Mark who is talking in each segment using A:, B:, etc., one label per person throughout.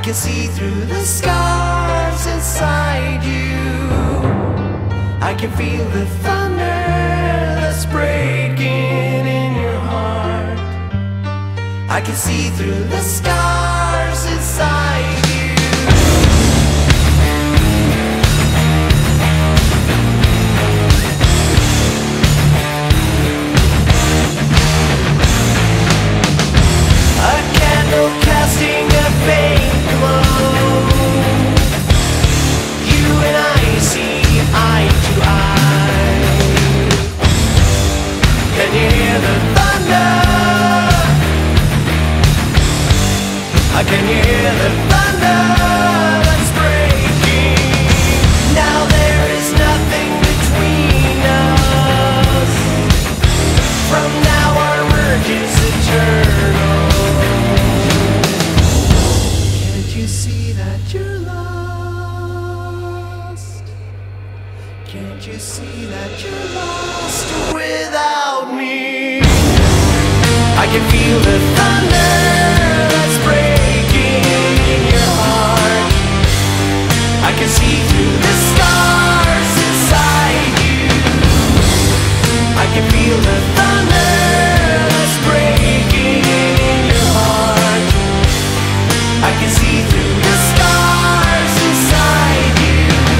A: can see through the scars inside you. I can feel the thunder that's breaking in your heart. I can see through the scars inside you. Casting a faint glow, you and I see eye to eye. Can you hear the thunder? Can you hear the thunder that's breaking? Now there is nothing between us. From now our merge is eternal. You see that you're lost? Can't you see that you're lost without me? I can feel the thunder that's breaking in your heart. I can see through the scars inside you. I can feel the thunder that's breaking in your heart. I can see through the scars inside you.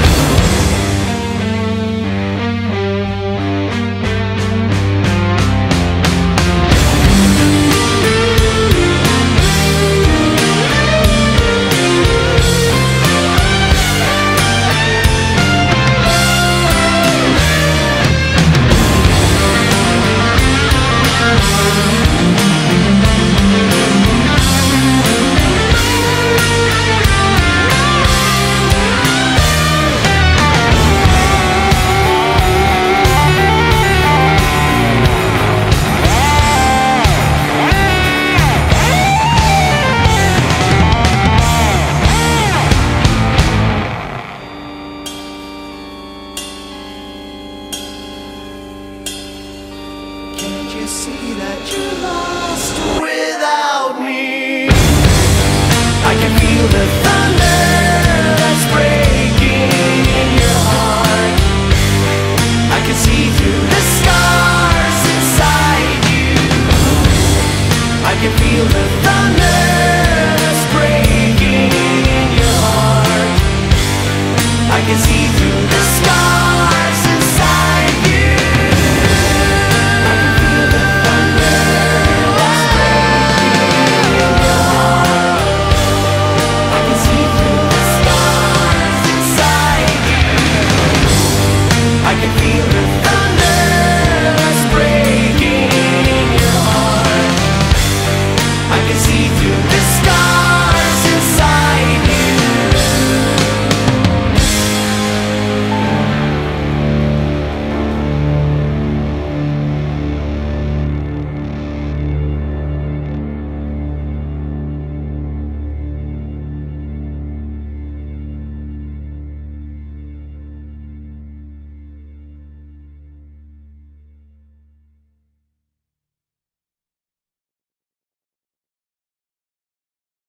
A: You see that you're lost without me. I can feel the thunder that's breaking in your heart. I can see through the scars inside you. I can feel the thunder that's breaking in your heart. I can see through the scars.